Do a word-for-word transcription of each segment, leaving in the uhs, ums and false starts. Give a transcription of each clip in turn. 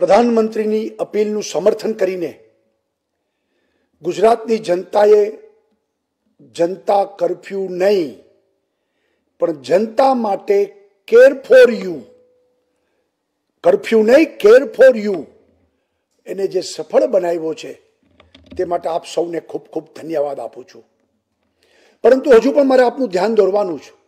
પ્રધાનમંત્રીની અપીલનું સમર્થન કરીને ગુજરાતની જનતાએ જનતા કર્ફ્યુ નહીં પણ જનતા માટે કેર ફોર યુ, કર્ફ્યુ નહીં કેર ફોર યુ એને જે સફળ બનાવ્યો છે તે માટે આપ સૌને ખૂબ ખૂબ ધન્યવાદ આપું છું. પરંતુ હજુ પણ મારે આપનું ધ્યાન દોરવાનું છે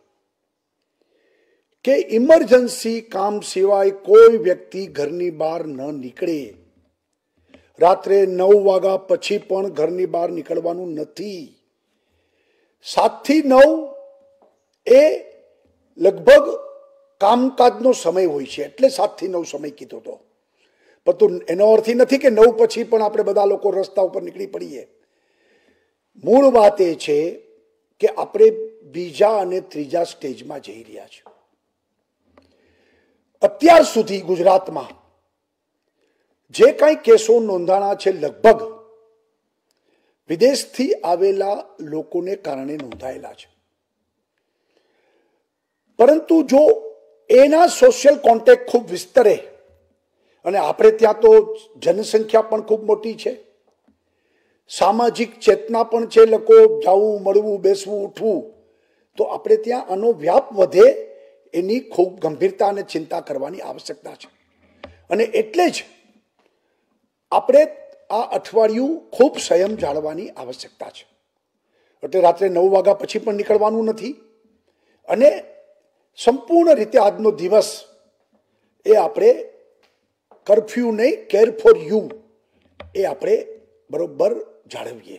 કે ઇમરજન્સી કામ સિવાય કોઈ વ્યક્તિ ઘરની બહાર ન નીકળે. રાત્રે નવ વાગ્યા પછી પણ ઘરની બહાર નીકળવાનું નથી. સાત થી નવ એ લગભગ કામકાજનો સમય હોય છે, એટલે સાત થી નવ સમય કીધો હતો. પરંતુ એનો અર્થ નથી કે નવ પછી પણ આપણે બધા લોકો રસ્તા ઉપર નીકળી પડીએ. મૂળ વાત એ છે કે આપણે બીજા અને ત્રીજા સ્ટેજમાં જઈ રહ્યા છીએ. અત્યાર સુધી ગુજરાતમાં જે કાંઈ કેસો નોંધાણા છે લગભગ વિદેશથી આવેલા લોકોને કારણે નોંધાયેલા છે. પરંતુ જો એના સોશિયલ કોન્ટેક્ટ ખૂબ વિસ્તરે અને આપણે ત્યાં તો જનસંખ્યા પણ ખૂબ મોટી છે, સામાજિક ચેતના પણ છે, લોકો જવું મળવું બેસવું ઉઠવું, તો આપણે ત્યાં આનો વ્યાપ વધે એની ખૂબ ગંભીરતા અને ચિંતા કરવાની આવશ્યકતા છે. અને એટલે જ આપણે આ અઠવાડિયું ખૂબ સંયમ જાળવવાની આવશ્યકતા છે. એટલે રાત્રે નવ વાગ્યા પછી પણ નીકળવાનું નથી અને સંપૂર્ણ રીતે આજનો દિવસ એ આપણે કર્ફ્યુ નહીં કેર ફોર યુ એ આપણે બરોબર જાળવીએ.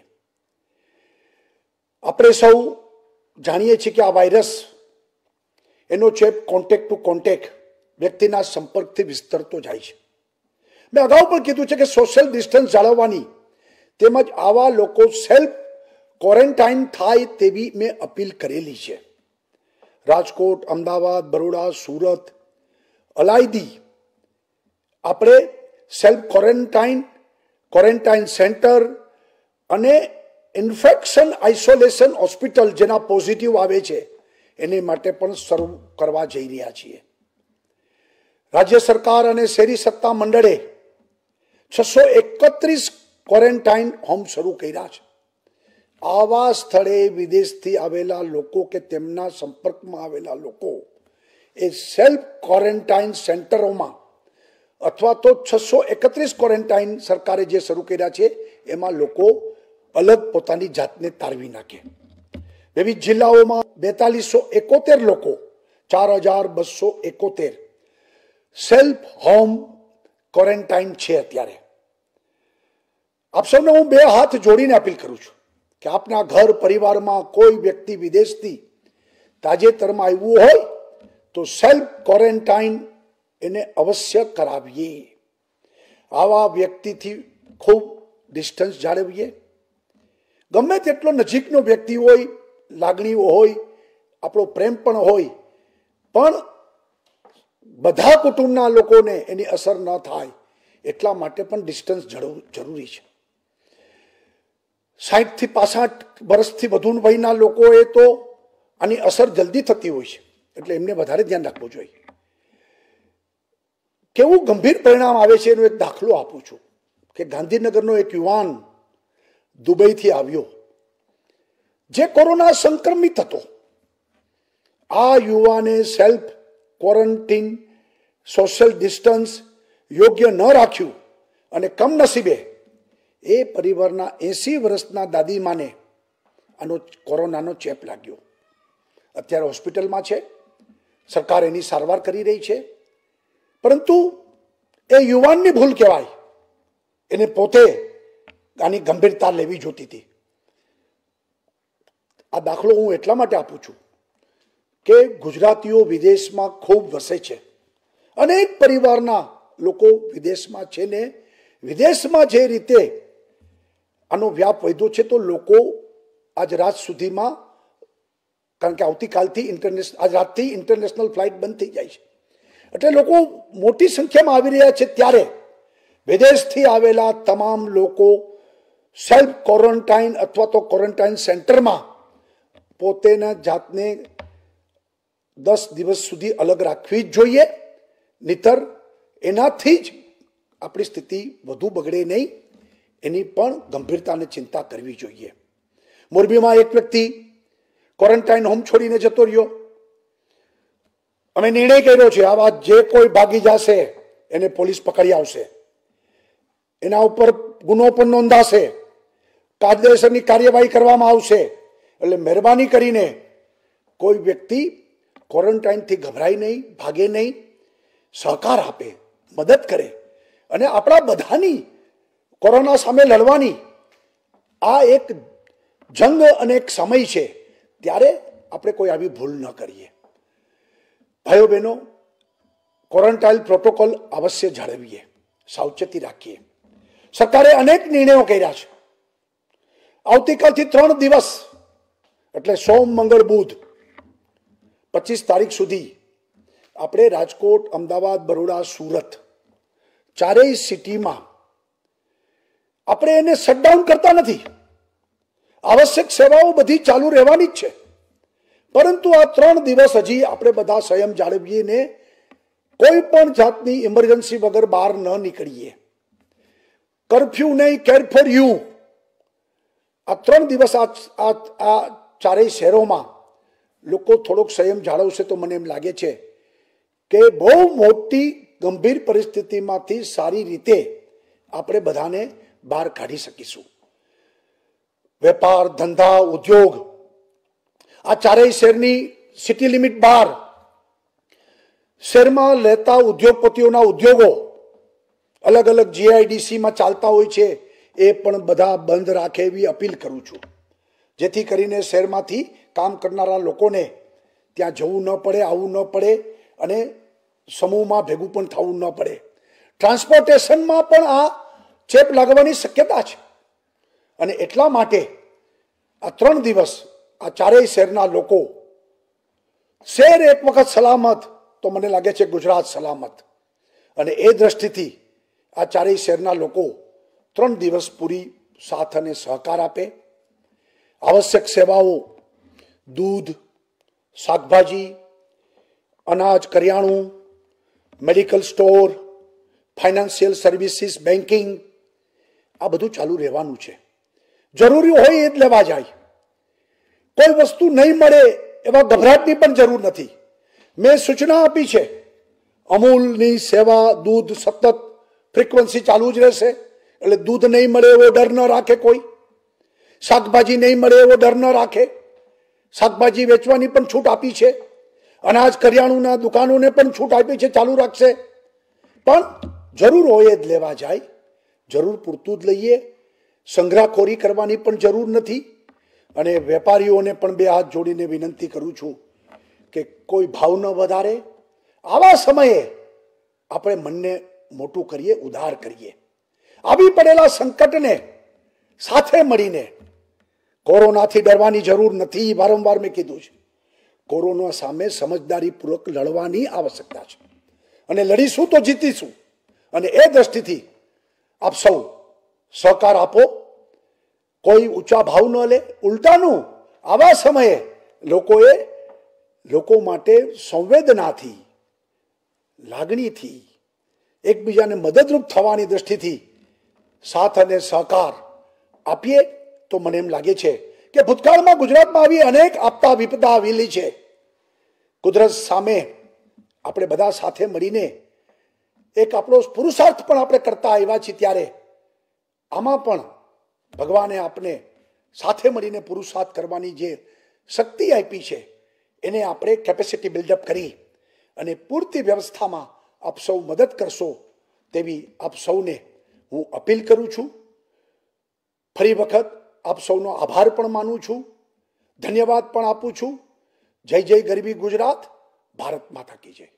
આપણે સૌ જાણીએ છીએ કે આ વાયરસ એનો ચેપ કોન્ટેક્ટ ટુ કોન્ટેક્ટ વ્યક્તિના સંપર્કથી વિસ્તરતો જાય છે. મેં અગાઉ પણ કીધું છે કે સોશિયલ ડિસ્ટન્સ જાળવવાની તેમજ આવા લોકો સેલ્ફ ક્વોરન્ટાઇન થાય તેવી મેં અપીલ કરેલી છે. રાજકોટ, અમદાવાદ, બરોડા, સુરત, અલાયદી આપણે સેલ્ફ ક્વોરન્ટાઇન, ક્વોરન્ટાઇન સેન્ટર અને ઇન્ફેક્શન આઇસોલેશન હોસ્પિટલ જેના પોઝિટિવ આવે છે એને માટે પણ શરૂ કરવા જઈ રહ્યા છીએ. રાજ્ય સરકાર અને શહેરી સત્તા મંડળે છસો એકત્રીસ ક્વોરન્ટાઇન હોમ શરૂ કર્યા છે. આવા સ્થળે વિદેશથી આવેલા લોકો કે તેમના સંપર્કમાં આવેલા લોકો એ સેલ્ફ ક્વોરન્ટાઇન સેન્ટરોમાં અથવા તો છસો એકત્રીસ ક્વોરન્ટાઇન સરકારે જે શરૂ કર્યા છે એમાં લોકો અલગ પોતાની જાતને તારવી નાખે. વિવિધ જિલ્લાઓમાં બેતાલીસો એકોતેર લોકો, ચાર હજાર બસો એકોતેર સેલ્ફ હોમ ક્વોરન્ટાઇન છે અત્યારે. આપ સૌને હું બે હાથ જોડીને અપીલ કરું છું કે આપના ઘર પરિવારમાં કોઈ વ્યક્તિ વિદેશથી તાજેતરમાં આવ્યું હોય તો સેલ્ફ ક્વોરન્ટાઇન એને અવશ્ય કરાવીએ. આવા વ્યક્તિથી ખૂબ ડિસ્ટન્સ જાળવીએ. ગમે તેટલો નજીકનો વ્યક્તિ હોય, લાગણીઓ હોય, આપણો પ્રેમ પણ હોય, પણ બધા કુટુંબના લોકોને એની અસર ન થાય એટલા માટે પણ ડિસ્ટન્સ જરૂરી છે. સાઠ થી પાસઠ વર્ષથી વધુ વયના લોકોએ તો આની અસર જલ્દી થતી હોય છે, એટલે એમને વધારે ધ્યાન રાખવું જોઈએ. કેવું ગંભીર પરિણામ આવે છે એનો એક દાખલો આપું છું કે ગાંધીનગરનો એક યુવાન દુબઈથી આવ્યો જે કોરોના સંક્રમિત હતો. આ યુવાને સેલ્ફ ક્વોરન્ટીન, સોશિયલ ડિસ્ટન્સ યોગ્ય ન રાખ્યું અને કમનસીબે એ પરિવારના એસી વર્ષના દાદીમાને આનો કોરોનાનો ચેપ લાગ્યો. અત્યારે હોસ્પિટલમાં છે, સરકાર એની સારવાર કરી રહી છે. પરંતુ એ યુવાનની ભૂલ કહેવાય. એને પોતે આની ગંભીરતા લેવી જોતી હતી. આ દાખલો હું એટલા માટે આપું છું કે ગુજરાતીઓ વિદેશમાં ખૂબ વસે છે. અનેક પરિવારના લોકો વિદેશમાં છે ને વિદેશમાં જે રીતે આનો વ્યાપ વધ્યો છે તો લોકો આજ રાત સુધીમાં, કારણ કે આવતીકાલથી ઇન્ટરનેશનલ આજ રાતથી ઇન્ટરનેશનલ ફ્લાઇટ બંધ થઈ જાય છે, એટલે લોકો મોટી સંખ્યામાં આવી રહ્યા છે. ત્યારે વિદેશથી આવેલા તમામ લોકો સેલ્ફ ક્વોરન્ટાઇન અથવા તો ક્વોરન્ટાઇન સેન્ટરમાં પોતેના જાતને દસ દિવસ સુધી અલગ રાખવી જ જોઈએ. નહીતર એનાથી જ આપણી સ્થિતિ વધુ બગડે નહીં એની પણ ગંભીરતાને ચિંતા કરવી જોઈએ. મોરબીમાં એક વ્યક્તિ ક્વોરન્ટાઇન હોમ છોડીને જતો રહ્યો. અમે નિર્ણય કર્યો છે આવા જે કોઈ ભાગી જશે એને પોલીસ પકડી આવશે, એના ઉપર ગુનો પણ નોંધાશે, કાયદેસરની કાર્યવાહી કરવામાં આવશે. એટલે મહેરબાની કરીને કોઈ વ્યક્તિ ક્વોરન્ટાઇનથી ગભરાય નહીં, ભાગે નહીં, સહકાર આપે, મદદ કરે. અને આપણા બધાની કોરોના સામે લડવાની આ એક જંગ અને એક સમય છે, ત્યારે આપણે કોઈ આવી ભૂલ ન કરીએ. ભાઈઓ બહેનો, ક્વોરન્ટાઇન પ્રોટોકોલ અવશ્ય જાળવીએ, સાવચેતી રાખીએ. સરકારે અનેક નિર્ણયો કર્યા છે. આવતીકાલથી ત્રણ દિવસ એટલે સોમ, મંગળ, બુધ પચીસ તારીખ સુધી આપણે રાજકોટ, અમદાવાદ, બરોડા, સુરત ચારેય સિટીમાં આપણે એને શટડાઉન કરતા નથી. આવશ્યક સેવાઓ બધી ચાલુ રહેવાની જ છે, પરંતુ આ ત્રણ દિવસ હજી આપણે બધા સંયમ જાળવીને કોઈ પણ જાતની ઇમરજન્સી વગર બહાર ન નીકળીએ. કર્ફ્યુ નહીં, કેર ફોર યુ. આ ત્રણ દિવસ આ ચારેય શહેરોમાં લોકો થોડોક સંયમ જાળવશે તો મને એમ લાગે છે કે બહુ મોટી ગંભીર પરિસ્થિતિમાંથી સારી રીતે આપણે બધાને બહાર કાઢી શકીશું. વેપાર, ધંધા, ઉદ્યોગ, આ ચારેય શહેરની સિટી લિમિટ બહાર શહેરમાં લેતા ઉદ્યોગપતિઓના ઉદ્યોગો અલગ અલગ જીઆઈડીસીમાં ચાલતા હોય છે, એ પણ બધા બંધ રાખે એવી અપીલ કરું છું, જેથી કરીને શહેરમાંથી કામ કરનારા લોકોને ત્યાં જવું ન પડે, આવવું ન પડે અને સમૂહમાં ભેગું પણ થવું ન પડે. ટ્રાન્સપોર્ટેશનમાં પણ આ ચેપ લાગવાની શક્યતા છે. અને એટલા માટે આ ત્રણ દિવસ આ ચારેય શહેરના લોકો, શહેર એક વખત સલામત તો મને લાગે છે ગુજરાત સલામત. અને એ દ્રષ્ટિથી આ ચારેય શહેરના લોકો ત્રણ દિવસ પૂરી સાથ અને સહકાર આપે. આવશ્યક સેવાઓ, દૂધ, શાકભાજી, અનાજ, કરિયાણું, medical store, financial services, banking, આ બધું ચાલુ રહેવાનું છે. જરૂરી હોય એ જ લેવા જાય. કોઈ વસ્તુ નહીં મળે એવા ગભરાટની પણ જરૂર નથી. મેં સૂચના આપી છે, અમૂલની સેવા, દૂધ સતત ફ્રીક્વન્સી ચાલુ જ રહેશે. એટલે દૂધ નહીં મળે એવો ડર ન રાખે કોઈ, શાકભાજી નહીં મળે એવો ડર ન રાખે. શાકભાજી વેચવાની પણ છૂટ આપી છે. અનાજ કરિયાણુના દુકાનોને પણ છૂટ આપી છે, ચાલુ રાખશે. પણ જરૂર હોય જ લેવા જાય, જરૂર પૂરતું જ લઈએ. સંગ્રહખોરી કરવાની પણ જરૂર નથી. અને વેપારીઓને પણ બે હાથ જોડીને વિનંતી કરું છું કે કોઈ ભાવ ન વધારે. આવા સમયે આપણે મનને મોટું કરીએ, ઉદાર કરીએ. આવી પડેલા સંકટને સાથે મળીને, કોરોનાથી ડરવાની જરૂર નથી, વારંવાર મેં કીધું છે. કોરોના સામે સમજદારીપૂર્વક લડવાની આવશ્યકતા છે, અને લડીશું તો જીતીશું. અને એ દ્રષ્ટિથી આપ સૌ સહકાર આપો. કોઈ ઊંચા ભાવ ન લે, ઉલટાનું આવા સમયે લોકોએ લોકો માટે સંવેદનાથી, લાગણીથી, એકબીજાને મદદરૂપ થવાની દ્રષ્ટિથી સાથ અને સહકાર આપીએ તો મને એમ લાગે છે કે ભૂતકાળમાં ગુજરાતમાં આવી અનેક આપતા વિપદા આવેલી છે. કુદરત સામે આપણે બધા સાથે મળીને એક આપણો પુરુષાર્થ પણ આપણે કરતા આવ્યા છીએ, ત્યારે આમાં પણ ભગવાને આપણે સાથે મળીને પુરુષાર્થ કરવાની જે શક્તિ આપી છે, એને આપણે કેપેસિટી બિલ્ડઅપ કરી અને પૂરતી વ્યવસ્થામાં આપ સૌ મદદ કરશો તેવી આપ સૌને હું અપીલ કરું છું. ફરી વખત આપ સૌનો આભાર પણ માનું છું, ધન્યવાદ પણ આપું છું. જય જય ગરવી ગુજરાત, ભારત માતા કી જય.